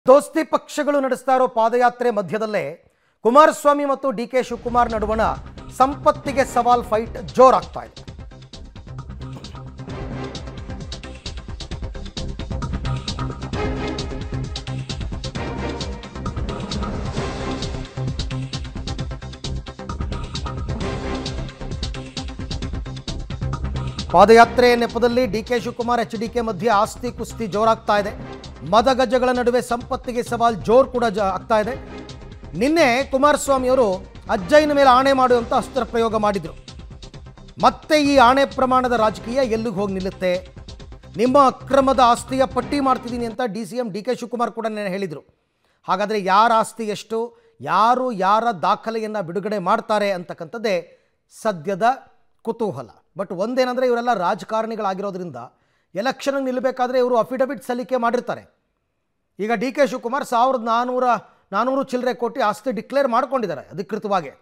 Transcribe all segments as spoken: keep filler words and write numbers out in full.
ದೋಸ್ತಿ ಪಕ್ಷಗಳು ನಡೆಸ್ತಾ ಇರೋ ಪಾದಯಾತ್ರೆ ಮಧ್ಯದಲ್ಲೇ ಕುಮಾರಸ್ವಾಮಿ ಮತ್ತು ಡಿ ಕೆ ಶಿವಕುಮಾರ್ ನಡುವಣ ಸಂಪತ್ತಿಗೆ ಸವಾಲ್ ಫೈಟ್ ಜೋರಾಗ್ತಾ ಇದೆ. ಪಾದಯಾತ್ರೆ ನೆಪದಲ್ಲಿ D K Shivakumar H D K ಮಧ್ಯೆ ಆಸ್ತಿ ಕುಸ್ತಿ ಜೋರಾಗ್ತಾ ಇದೆ. ಮದಗಜಗಳ ನಡುವೆ ಸಂಪತ್ತಿಗೆ ಸವಾಲ್ ಜೋರ್ ಕೂಡ ಆಗ್ತಾ ಇದೆ. ನಿನ್ನೆ ಕುಮಾರಸ್ವಾಮಿ ಅವರು ಅಜ್ಜಯ್ಯನ ಮೇಲೆ ಆಣೆ ಮಾಡುವಂಥ ಅಸ್ತ್ರ ಪ್ರಯೋಗ ಮಾಡಿದರು. ಮತ್ತೆ ಈ ಆಣೆ ಪ್ರಮಾಣದ ರಾಜಕೀಯ ಎಲ್ಲಿಗೆ ಹೋಗಿ ನಿಲ್ಲುತ್ತೆ, ನಿಮ್ಮ ಅಕ್ರಮದ ಆಸ್ತಿಯ ಪಟ್ಟಿ ಮಾಡ್ತಿದ್ದೀನಿ ಅಂತ D C M D K Shivakumar ಕೂಡ ನೆನ್ನೆ ಹೇಳಿದರು. ಹಾಗಾದರೆ ಯಾರ ಆಸ್ತಿ ಎಷ್ಟು, ಯಾರು ಯಾರ ದಾಖಲೆಯನ್ನು ಬಿಡುಗಡೆ ಮಾಡ್ತಾರೆ ಅಂತಕ್ಕಂಥದ್ದೇ ಸದ್ಯದ ಕುತೂಹಲ. ಬಟ್ ಒಂದೇನೆಂದರೆ ಇವರೆಲ್ಲ ರಾಜಕಾರಣಿಗಳಾಗಿರೋದ್ರಿಂದ ಎಲೆಕ್ಷನ್ಗೆ ನಿಲ್ಲಬೇಕಾದ್ರೆ ಇವರು ಅಫಿಡವಿಟ್ ಸಲ್ಲಿಕೆ ಮಾಡಿರ್ತಾರೆ. ಈಗ ಡಿ ಕೆ ಶಿವಕುಮಾರ್ ಸಾವಿರದ ನಾನ್ನೂರ ನಾನ್ನೂರು ಚಿಲ್ಲರೆ ಕೋಟಿ ಆಸ್ತಿ ಡಿಕ್ಲೇರ್ ಮಾಡ್ಕೊಂಡಿದ್ದಾರೆ ಅಧಿಕೃತವಾಗಿ.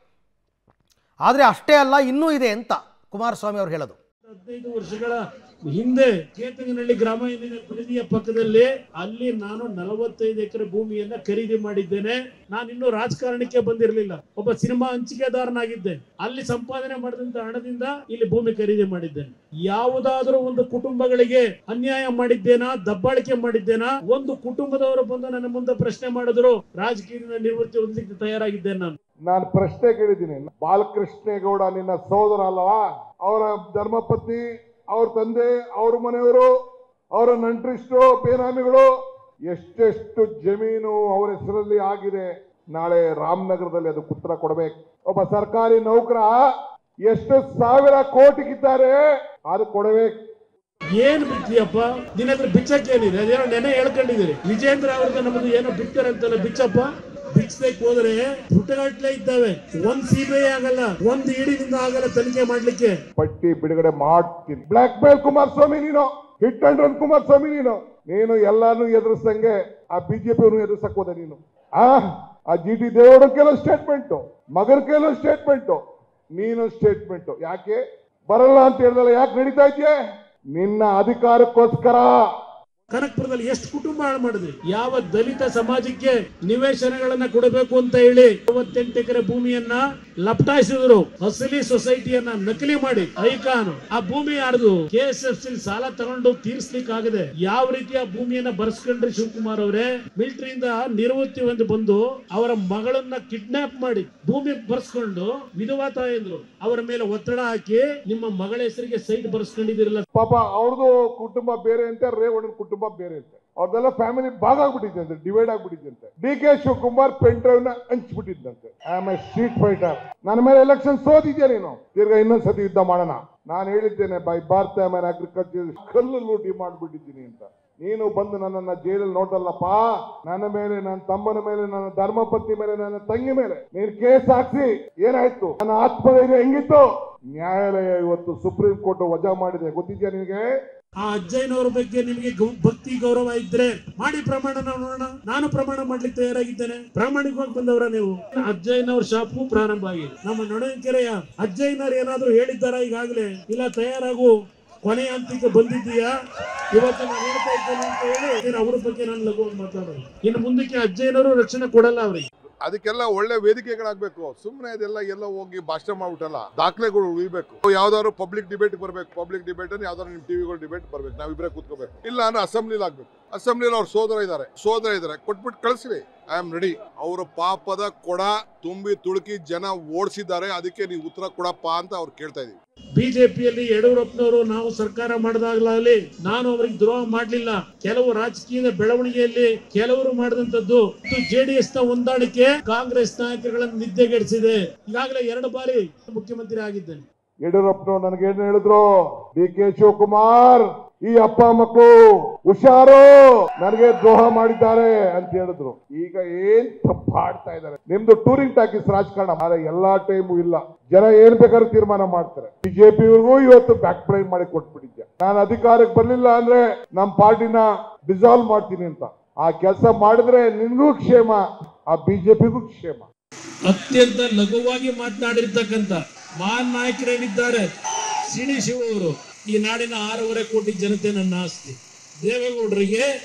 ಆದರೆ ಅಷ್ಟೇ ಅಲ್ಲ, ಇನ್ನೂ ಇದೆ ಅಂತ ಕುಮಾರಸ್ವಾಮಿ ಅವರು ಹೇಳೋದು. ಹದಿನೈದು ವರ್ಷಗಳ ಹಿಂದೆ ಕೇತಂಗನಹಳ್ಳಿ ಗ್ರಾಮ ಪರಿಧಿಯ ಪಕ್ಕದಲ್ಲಿ ಅಲ್ಲಿ ನಾನು ನಲವತ್ತೈದು ಎಕರೆ ಭೂಮಿಯನ್ನ ಖರೀದಿ ಮಾಡಿದ್ದೇನೆ. ನಾನು ಇನ್ನೂ ರಾಜಕಾರಣಕ್ಕೆ ಬಂದಿರಲಿಲ್ಲ, ಒಬ್ಬ ಸಿನಿಮಾ ಹಂಚಿಕೆದಾರನಾಗಿದ್ದೆ. ಅಲ್ಲಿ ಸಂಪಾದನೆ ಮಾಡಿದಂತ ಹಣದಿಂದ ಇಲ್ಲಿ ಭೂಮಿ ಖರೀದಿ ಮಾಡಿದ್ದೇನೆ. ಯಾವುದಾದ್ರೂ ಒಂದು ಕುಟುಂಬಗಳಿಗೆ ಅನ್ಯಾಯ ಮಾಡಿದ್ದೇನಾ, ದಬ್ಬಾಳಿಕೆ ಮಾಡಿದ್ದೇನಾ? ಒಂದು ಕುಟುಂಬದವರು ಬಂದು ನನ್ನ ಮುಂದೆ ಪ್ರಶ್ನೆ ಮಾಡಿದ್ರು, ರಾಜಕೀಯದಿಂದ ನಿವೃತ್ತಿ ಹೊಂದಲಿಕ್ಕೆ ತಯಾರಾಗಿದ್ದೇನೆ. ನಾನು ನಾನು ಪ್ರಶ್ನೆ ಕೇಳಿದ್ದೀನಿ. ಬಾಲಕೃಷ್ಣೇಗೌಡ ನಿನ್ನ ಸಹೋದರ ಅಲ್ಲವಾ? ಅವರ ಧರ್ಮಪತ್ನಿ, ಅವ್ರ ತಂದೆ, ಅವ್ರ ಮನೆಯವರು, ಅವರ ನಂಟ್ರಿಸ್ಟು, ಬೇನಾಮಿಗಳು, ಎಷ್ಟೆಷ್ಟು ಜಮೀನು ಅವರ ಹೆಸರಲ್ಲಿ ಆಗಿದೆ. ನಾಳೆ ರಾಮನಗರದಲ್ಲಿ ಅದಕ್ಕೆ ಉತ್ತರ ಕೊಡಬೇಕು. ಒಬ್ಬ ಸರ್ಕಾರಿ ನೌಕರ ಎಷ್ಟು ಸಾವಿರ ಕೋಟಿಗಿದ್ದಾರೆ, ಅದು ಕೊಡಬೇಕು. ಏನ್ ಬಿಡ್ತೀಯಪ್ಪ, ನಿನ್ನ ಹತ್ರ ಬಿಚ್ಚಕ್ಕೆ ಏನಿದೆ? ಅದೇನೋ ನೆನೆ ಹೇಳ್ಕೊಂಡಿದ್ದೀರಿ. ವಿಜೇಂದ್ರ ಅವ್ರದ್ದು ನಮ್ಮದು ಏನೋ ಬಿಡ್ತಾರಂತಲ್ಲ, ಬಿಚ್ಚಪ್ಪ. ಬಿಚ್ಚಬೇಕು ಹೋದ್ರೆ ಪುಟಗಟ್ಲೆ ಇದ್ದಾವೆ. ಒಂದ್ ಸಿಬಿಐ ಆಗಲ್ಲ, ಒಂದ್ ಇಡಿನಿಂದ ಆಗಲ್ಲ ತನಿಖೆ ಮಾಡ್ಲಿಕ್ಕೆ. ಪಟ್ಟಿ ಬಿಡುಗಡೆ ಮಾಡ್ತೀನಿ. ಬ್ಲಾಕ್ ಮೇಲ್ ಕುಮಾರಸ್ವಾಮಿ ನೀನು, ಹಿಟ್ ಅಂಡ್ ರನ್ ಕುಮಾರಸ್ವಾಮಿ ನೀನು. ನೀನು ಎಲ್ಲಾನು ಎದುರಿಸಂಗೆ ಆ ಬಿಜೆಪಿ ಅವ್ರನ್ನು ಎದುರಿಸಕ್ ಹೋದೆ ನೀನು. ಆ ಆ ಜಿ ಟಿ ದೇವೇಗೌಡ ಕೆಲವು ಸ್ಟೇಟ್ಮೆಂಟ್, ಮಗನ ಕೆಲವು ಸ್ಟೇಟ್ಮೆಂಟ್, ನೀನು ಸ್ಟೇಟ್ಮೆಂಟ್. ಯಾಕೆ ಬರಲ್ಲ ಅಂತ ಹೇಳಿದಲ್ಲ, ಯಾಕೆ ನಡೀತಾ ಇದೆಯೇ? ನಿನ್ನ ಅಧಿಕಾರಕ್ಕೋಸ್ಕರ. ಕನಕಪುರದಲ್ಲಿ ಎಷ್ಟು ಕುಟುಂಬ ಹಾಳು ಮಾಡಿದ್ರಿ? ಯಾವ ದಲಿತ ಸಮಾಜಕ್ಕೆ ನಿವೇಶನಗಳನ್ನ ಕೊಡಬೇಕು ಅಂತ ಹೇಳಿ ಮೂವತ್ತೆಂಟು ಎಕರೆ ಭೂಮಿಯನ್ನ ಲಪಟಾಯಿಸಿದ್ರು. ಅಸಲಿ ಸೊಸೈಟಿಯನ್ನ ನಕಲಿ ಮಾಡಿ ಐಕಾನ್ ಆ ಭೂಮಿ ಯಾರ್ದು? ಕೆ ಎಸ್ ಎಫ್ ಸಿ ಸಾಲ ತಗೊಂಡು ತೀರ್ಸ್ಲಿಕ್ಕೆ ಆಗದೆ ಯಾವ ರೀತಿಯ ಭೂಮಿಯನ್ನ ಬರ್ಸ್ಕೊಂಡ್ರಿ ಶಿವಕುಮಾರ್ ಅವರೇ? ಮಿಲಿಟರಿಯಿಂದ ನಿವೃತ್ತಿ ಒಂದು ಬಂದು ಅವರ ಮಗಳನ್ನ ಕಿಡ್ನಾಪ್ ಮಾಡಿ ಭೂಮಿ ಬರ್ಸ್ಕೊಂಡು ವಿಧವಾ ತಾಯಂದ್ರು ಅವರ ಮೇಲೆ ಒತ್ತಡ ಹಾಕಿ ನಿಮ್ಮ ಮಗಳ ಹೆಸರಿಗೆ ಸೈಟ್ ಬರ್ಸ್ಕೊಂಡಿದಿರಲ್ಲ. ಪಾಪ ಅವ್ರದ್ದು ಕುಟುಂಬ ಬೇರೆ ಅಂತ, ರೇವಣ್ಣನ ಕುಟುಂಬ ಬೇರೆ ಅಂತ. ಅವ್ರದೆಲ್ಲ ಫ್ಯಾಮಿಲಿ ಭಾಗ ಆಗ್ಬಿಟ್ಟಿದ್ದಂತೆ, ಡಿವೈಡ್ ಆಗ್ಬಿಟ್ಟಿದ್ದಂತೆ. D K Shivakumar pen drive ನ ಹಂಚ್ಬಿಟ್ಟಿದ್ದಂತೆ. I am a street fighter. ನನ್ನ ಮೇಲೆ ಎಲೆಕ್ಷನ್ ಸೋತಿದ್ಯಾ ನೀನು, ತಿರ್ಗಾ ಇನ್ನೊಂದ್ಸತಿ ಯುದ್ಧ ಮಾಡೋಣ. ನಾನು ಹೇಳಿದ್ದೇನೆ, ಬೈ ಭಾರತ ಮ್ಯಾನ್ ಅಗ್ರಿಕಲ್ಚರ್ ಕಲ್ಲು ಲೂಟಿ ಮಾಡ್ಬಿಟ್ಟಿದ್ದೀನಿ ಅಂತ. ನೀನು ಬಂದು ನನ್ನನ್ನ ಜೈಲಲ್ಲಿ ನೋಡಲ್ಲಪ್ಪ. ನನ್ನ ಮೇಲೆ, ನನ್ನ ತಮ್ಮನ ಮೇಲೆ, ನನ್ನ ಧರ್ಮಪತ್ನಿ ಮೇಲೆ, ನನ್ನ ತಂಗಿ ಮೇಲೆ ನೀನು ಕೇಸ್ ಹಾಕ್ಸಿ ಏನಾಯ್ತು? ನನ್ನ ಆತ್ಮಧೈರ್ಯ ಹೆಂಗಿತ್ತು? ನ್ಯಾಯಾಲಯ ಇವತ್ತು ಸುಪ್ರೀಂ ಕೋರ್ಟ್ ವಜಾ ಮಾಡಿದೆ, ಗೊತ್ತಿದ್ಯಾ ನಿನಗೆ? ಆ ಅಜ್ಜಯ್ಯನವರ ಬಗ್ಗೆ ನಿಮಗೆ ಭಕ್ತಿ ಗೌರವ ಇದ್ರೆ ಮಾಡಿ ಪ್ರಮಾಣ ನೋಡೋಣ. ನಾನು ಪ್ರಮಾಣ ಮಾಡ್ಲಿಕ್ಕೆ ತಯಾರಾಗಿದ್ದೇನೆ. ಪ್ರಾಮಾಣಿಕವಾಗಿ ಬಂದವರ ನೀವು. ಅಜ್ಜಯ್ಯನವ್ರ ಶಾಪು ಪ್ರಾರಂಭ ಆಗಿದೆ. ನಮ್ಮ ನೊಣಕೆರೆಯ ಅಜ್ಜಯ್ಯನವ್ರು ಏನಾದ್ರು ಹೇಳಿದ್ದಾರಾ ಈಗಾಗಲೇ? ಇಲ್ಲ ತಯಾರಾಗು, ಕೊನೆಯ ಹಂತಕ್ಕೆ ಬಂದಿದ್ದೀಯಾ? ಇವತ್ತು ನಾನು ಹೇಳ್ತಾ ಇದ್ದೇನೆ ಅಂತ ಹೇಳಿ ಅವ್ರ ಬಗ್ಗೆ ನಾನು ಲಘುವಾಗಿ ಮಾತಾಡೋದು. ಇನ್ನು ಮುಂದಕ್ಕೆ ಅಜ್ಜಯ್ಯನವರು ರಕ್ಷಣೆ ಕೊಡಲ್ಲ ಅವ್ರಿಗೆ. ಅದಕ್ಕೆಲ್ಲ ಒಳ್ಳೆ ವೇದಿಕೆಗಳಾಗಬೇಕು. ಸುಮ್ಮನೆ ಇದೆಲ್ಲ ಎಲ್ಲ ಹೋಗಿ ಭಾಷಣ ಮಾಡ್ಬಿಟ್ಟಲ್ಲ, ದಾಖಲೆಗಳು ಉಳಿಬೇಕು. ಯಾವ್ದಾದ್ರು ಪಬ್ಲಿಕ್ ಡಿಬೇಟ್ ಬರ್ಬೇಕು. ಪಬ್ಲಿಕ್ ಡಿಬೇಟ್ ಅಂದ್ರೆ ಯಾವ್ದಾದ್ರು ನಿಮ್ ಟಿವಿಗಳು ಡಿಬೇಟ್ ಬರ್ಬೇಕು. ನಾವಿಬ್ರೆ ಕೂತ್ಕೋಬೇಕು. ಇಲ್ಲ ಅಂದ್ರೆ ಅಸೆಂಬ್ಲಿಲಿ ಆಗ್ಬೇಕು. ಅಸೆಂಬ್ಲಿಲಿ ಅವ್ರ ಸೋದರ ಇದಾರೆ, ಸೋದರ ಇದಾರೆ, ಕೊಟ್ಬಿಟ್ಟು ಕಳಿಸ್ರಿ. I am ready. ಅವರ ಪಾಪದ ಕೊಡ ತುಂಬಿ ತುಳುಕಿ ಜನ ಓಡಿಸಿದ್ದಾರೆ, ಅದಕ್ಕೆ ನೀವು ಉತ್ತರ ಕೊಡಪ್ಪ ಅಂತ ಅವ್ರು ಕೇಳ್ತಾ ಇದೀವಿ. ಬಿಜೆಪಿಯಲ್ಲಿ ಯಡಿಯೂರಪ್ಪನವರು ನಾವು ಸರ್ಕಾರ ಮಾಡಿದಾಗಲಾಗಲಿ ನಾನು ಅವರಿಗೆ ದ್ರೋಹ ಮಾಡಲಿಲ್ಲ. ಕೆಲವು ರಾಜಕೀಯದ ಬೆಳವಣಿಗೆಯಲ್ಲಿ ಕೆಲವರು ಮಾಡಿದಂತದ್ದು ಜೆಡಿಎಸ್ ನ ಹೊಂದಾಣಿಕೆ ಕಾಂಗ್ರೆಸ್ ನಾಯಕರುಗಳನ್ನು ನಿದ್ದೆಗೆಡಿಸಿದೆ. ಈಗಾಗಲೇ ಎರಡು ಬಾರಿ ಮುಖ್ಯಮಂತ್ರಿ ಆಗಿದ್ದೇನೆ. ಯಡಿಯೂರಪ್ಪನವರು ನನಗೆ ಏನ್ ಹೇಳಿದ್ರು? ಡಿ ಕೆ ಶಿವಕುಮಾರ್, ಈ ಅಪ್ಪ ಮಕ್ಕಳು ಹುಷಾರು, ನನಗೆ ದ್ರೋಹ ಮಾಡಿದ್ದಾರೆ ಅಂತ ಹೇಳಿದ್ರು. ಈಗ ಏನ್ ತಪ್ಪಾಡ್ತಾ ಇದ್ದಾರೆ? ನಿಮ್ದು ಟೂರಿಂಗ್ ಟಾಕೀಸ್ ರಾಜಕಾರಣ. ಎಲ್ಲಾ ಟೈಮು ಇಲ್ಲ, ಜನ ಏನ್ ಬೇಕಾದ್ರೂ ತೀರ್ಮಾನ ಮಾಡ್ತಾರೆ. ಬಿಜೆಪಿಯವ್ರಿಗೂ ಇವತ್ತು ಬ್ಯಾಕ್ ಬ್ಲೈನ್ ಮಾಡಿ ಕೊಟ್ಬಿಟ್ಟಿದ್ದೆ. ನಾನು ಅಧಿಕಾರಕ್ಕೆ ಬರ್ಲಿಲ್ಲ ಅಂದ್ರೆ ನಮ್ಮ ಪಾರ್ಟಿನ ಡಿಸಾಲ್ವ್ ಮಾಡ್ತೀನಿ ಅಂತ. ಆ ಕೆಲಸ ಮಾಡಿದ್ರೆ ನಿನ್ಗೂ ಕ್ಷೇಮ, ಆ ಬಿಜೆಪಿಗೂ ಕ್ಷೇಮ. ಅತ್ಯಂತ ಲಘುವಾಗಿ ಮಾತನಾಡಿರ್ತಕ್ಕಂಥ ಮಹಾನ್ ನಾಯಕರೇನಿದ್ದಾರೆ, ಸಿಡಿ ಶಿವ ಅವರು, ಈ ನಾಡಿನ ಆರೂವರೆ ಕೋಟಿ ಜನತೆ ನನ್ನ ಆಸ್ತಿ. ದೇವೇಗೌಡರಿಗೆ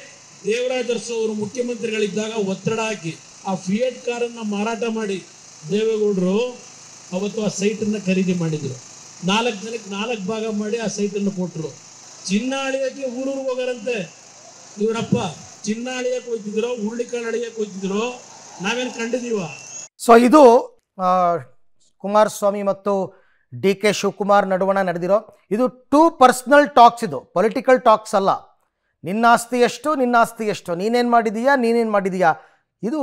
ದೇವರಾಜ ಅರಸು ಅವರು ಮುಖ್ಯಮಂತ್ರಿಗಳಿದ್ದಾಗ ಒತ್ತಡ ಹಾಕಿ ಆ ಫಿಯೇಟ್ ಕಾರನ್ನ ಮಾರಾಟ ಮಾಡಿ ದೇವೇಗೌಡರು ಅವತ್ತು ಆ ಸೈಟನ್ನು ಖರೀದಿ ಮಾಡಿದ್ರು. ನಾಲ್ಕು ಜನಕ್ಕೆ ನಾಲ್ಕು ಭಾಗ ಮಾಡಿ ಆ ಸೈಟನ್ನು ಕೊಟ್ಟರು. ಚಿನ್ನ ಅಳಿಯಕ್ಕೆ ಊರೂರಿಗೆ ಹೋಗಾರಂತೆ ಇವರಪ್ಪ. ಚಿನ್ನ ಅಳಿಯಕ್ಕೆ ಹೋಗ್ತಿದ್ರು, ಹುರುಳಿಕಾಳು ಅಳಿಯಕ್ಕೆ ಹೋಗ್ತಿದ್ರು. ನಾವೇನು ಕಂಡಿದೀವ? ಸೊ ಇದು ಆ, ಕುಮಾರಸ್ವಾಮಿ ಮತ್ತು ಡಿ ಕೆ ಶಿವಕುಮಾರ್ ನಡುವಣ ನಡೆದಿರೋ ಇದು ಟೂ ಪರ್ಸ್ನಲ್ ಟಾಕ್ಸ್, ಇದು ಪೊಲಿಟಿಕಲ್ ಟಾಕ್ಸ್ ಅಲ್ಲ. ನಿನ್ನ ಆಸ್ತಿ ಎಷ್ಟು, ನಿನ್ನ ಆಸ್ತಿ ಎಷ್ಟು, ನೀನೇನು ಮಾಡಿದೀಯಾ, ನೀನೇನು ಮಾಡಿದೀಯಾ, ಇದು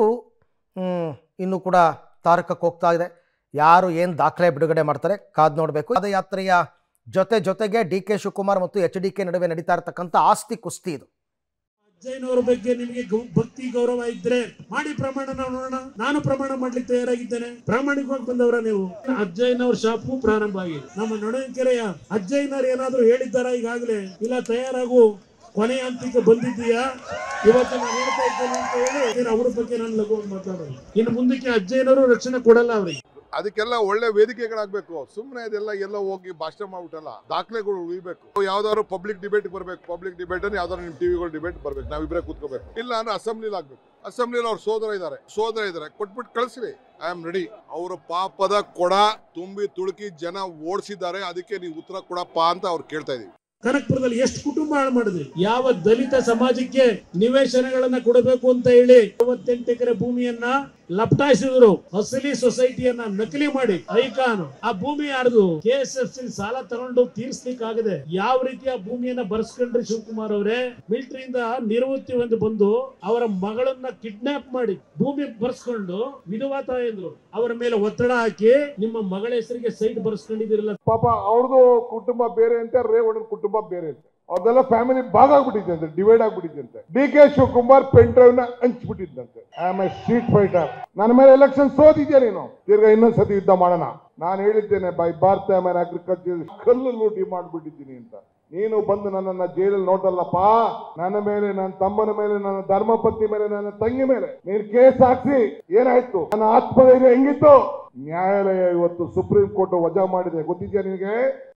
ಇನ್ನೂ ಕೂಡ ತಾರಕಕ್ಕೆ ಹೋಗ್ತಾ ಇದೆ. ಯಾರು ಏನು ದಾಖಲೆ ಬಿಡುಗಡೆ ಮಾಡ್ತಾರೆ ಕಾದು ನೋಡಬೇಕು. ಪಾದಯಾತ್ರೆಯ ಜೊತೆ ಜೊತೆಗೆ ಡಿ ಕೆ ಶಿವಕುಮಾರ್ ಮತ್ತು ಎಚ್ ಡಿ ಕೆ ನಡುವೆ ನಡೀತಾ ಇರತಕ್ಕಂಥ ಆಸ್ತಿ ಕುಸ್ತಿ ಇದು. ಅಜ್ಜಯ್ಯನವರ ಬಗ್ಗೆ ನಿಮಗೆ ಭಕ್ತಿ ಗೌರವ ಇದ್ರೆ ಮಾಡಿ ಪ್ರಮಾಣ ನಾವು ನೋಡೋಣ. ನಾನು ಪ್ರಮಾಣ ಮಾಡ್ಲಿಕ್ಕೆ ತಯಾರಾಗಿದ್ದೇನೆ. ಪ್ರಾಮಾಣಿಕವಾಗಿ ಬಂದವರ ನೀವು. ಅಜ್ಜಯ್ಯನವ್ರ ಶಾಪು ಪ್ರಾರಂಭ ಆಗಿದೆ. ನಮ್ಮ ನೊಣಕೆರೆಯ ಅಜ್ಜಯ್ಯನವ್ರು ಏನಾದ್ರು ಹೇಳಿದ್ದಾರ ಈಗಾಗಲೇ? ಇಲ್ಲ ತಯಾರಾಗು, ಕೊನೆಯ ಹಂತಕ್ಕೆ ಬಂದಿದ್ದೀಯಾ, ಇವತ್ತು ನಾನು ಹೇಳ್ತಾ ಇದ್ದೇನೆ ಅಂತ ಹೇಳಿ ಅವ್ರ ಬಗ್ಗೆ ನಾನು ಲಘುವಾಗಿ ಮಾತಾಡೋದು. ಇನ್ನು ಮುಂದಕ್ಕೆ ಅಜ್ಜಯ್ಯನವರು ರಕ್ಷಣೆ ಕೊಡಲ್ಲ ಅವ್ರಿಗೆ. ಅದಕ್ಕೆಲ್ಲ ಒಳ್ಳೆ ವೇದಿಕೆಗಳಾಗಬೇಕು. ಸುಮ್ಮನೆ ಇದೆಲ್ಲ ಎಲ್ಲ ಹೋಗಿ ಭಾಷಣ ಮಾಡ್ಬಿಟ್ಟಲ್ಲ, ದಾಖಲೆಗಳು ಉಳಿಬೇಕು. ಯಾವ್ದಾದ್ರು ಪಬ್ಲಿಕ್ ಡಿಬೇಟ್ ಬರ್ಬೇಕು. ಪಬ್ಲಿಕ್ ಡಿಬೇಟ್ ಅನ್ನು ಯಾವ್ದಾದ್ರು ನಿಮ್ ಟಿವಿಗಳು ಡಿಬೇಟ್ ಬರ್ಬೇಕು. ನಾವಿಬ್ರೆ ಕೂತ್ಕೋಬೇಕು. ಇಲ್ಲ ಅಂದ್ರೆ ಅಸೆಂಬ್ಲಿಲಿ ಆಗ್ಬೇಕು. ಅಸೆಂಬ್ಲಿಲಿ ಅವ್ರ ಸೋದರ ಇದ್ದಾರೆ ಸೋದರ ಇದ್ದಾರೆ ಕೊಟ್ಬಿಟ್ಟು ಕಳಿಸ್ರಿ. I am ready. ಅವ್ರ ಪಾಪದ ಕೊಡ ತುಂಬಿ ತುಳುಕಿ ಜನ ಓಡಿಸಿದ್ದಾರೆ. ಅದಕ್ಕೆ ನೀವು ಉತ್ತರ ಕೊಡಪ್ಪ ಅಂತ ಅವ್ರು ಕೇಳ್ತಾ ಇದೀವಿ. ಕನಕಪುರದಲ್ಲಿ ಎಷ್ಟು ಕುಟುಂಬ ಹಾಳು ಮಾಡಿದ್ರಿ? ಯಾವ ದಲಿತ ಸಮಾಜಕ್ಕೆ ನಿವೇಶನಗಳನ್ನ ಕೊಡಬೇಕು ಅಂತ ಹೇಳಿ ಮೂವತ್ತೆಂಟು ಎಕರೆ ಭೂಮಿಯನ್ನ ಲಪಟಾಯಿಸಿದ್ರು. ಅಸಲಿ ಸೊಸೈಟಿಯನ್ನ ನಕಲಿ ಮಾಡಿ ಐಕಾನ್ ಆ ಭೂಮಿ ಯಾರ್ದು? ಕೆ ಎಸ್ ಎಫ್ ಸಿ ಸಾಲ ತಗೊಂಡು ತೀರ್ಸ್ಲಿಕ್ಕೆ ಆಗದೆ ಯಾವ ರೀತಿಯ ಭೂಮಿಯನ್ನ ಬರ್ಸ್ಕೊಂಡ್ರಿ ಶಿವಕುಮಾರ್ ಅವರೇ? ಮಿಲಿಟರಿಯಿಂದ ನಿವೃತ್ತಿ ಒಂದು ಬಂದು ಅವರ ಮಗಳನ್ನ ಕಿಡ್ನಾಪ್ ಮಾಡಿ ಭೂಮಿ ಬರ್ಸ್ಕೊಂಡು ವಿಧವಾ ತಾಯಂದ್ರು ಅವರ ಮೇಲೆ ಒತ್ತಡ ಹಾಕಿ ನಿಮ್ಮ ಮಗಳ ಹೆಸರಿಗೆ ಸೈಟ್ ಬರ್ಸ್ಕೊಂಡಿದಿರಲ್ಲ. ಪಾಪ ಅವ್ರದ್ದು ಕುಟುಂಬ ಬೇರೆ ಅಂತ, ರೇವಣ್ಣನ ಕುಟುಂಬ ಬೇರೆ ಅಂತ. ಅವ್ರದೆಲ್ಲ ಫ್ಯಾಮಿಲಿ ಭಾಗ ಆಗ್ಬಿಟ್ಟಿದ್ದಂತೆ, ಡಿವೈಡ್ ಆಗ್ಬಿಟ್ಟಿದ್ದಂತೆ. D K Shivakumar pen drive ನ ಹಂಚ್ಬಿಟ್ಟಿದ್ದಂತೆ. I am a street fighter. ನನ್ನ ಮೇಲೆ ಎಲೆಕ್ಷನ್ ಸೋತಿದ್ಯಾ ನೀನು? ತಿರ್ಗಾ ಇನ್ನೊಂದ್ಸತಿ ಯುದ್ಧ ಮಾಡೋಣ. ನಾನು ಹೇಳಿದ್ದೇನೆ ಬೈ ಭಾರತ ಮ್ಯಾನ್ ಅಗ್ರಿಕಲ್ಚರ್ ಕಲ್ಲು ಲೂಟಿ ಮಾಡ್ಬಿಟ್ಟಿದ್ದೀನಿ ಅಂತ. ನೀನು ಬಂದು ನನ್ನನ್ನ ಜೈಲಲ್ಲಿ ನೋಡಲ್ಲಪ್ಪ. ನನ್ನ ಮೇಲೆ, ನನ್ನ ತಮ್ಮನ ಮೇಲೆ, ನನ್ನ ಧರ್ಮಪತ್ನಿ ಮೇಲೆ, ನನ್ನ ತಂಗಿ ಮೇಲೆ ನೀನು ಕೇಸ್ ಹಾಕ್ಸಿ ಏನಾಯ್ತು? ನನ್ನ ಆತ್ಮಧೈರ್ಯ ಹೆಂಗಿತ್ತು? ನ್ಯಾಯಾಲಯ ಇವತ್ತು ಸುಪ್ರೀಂ ಕೋರ್ಟ್ ವಜಾ ಮಾಡಿದೆ, ಗೊತ್ತಿದ್ಯಾ ನಿನಗೆ?